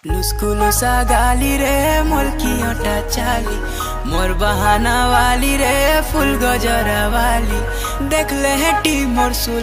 लुस्कुलुसा गाली रे मोर कियोटा चाली, मोर बहाना वाली रे फुल गजरा वाली, देख ले हेटी मोर सुल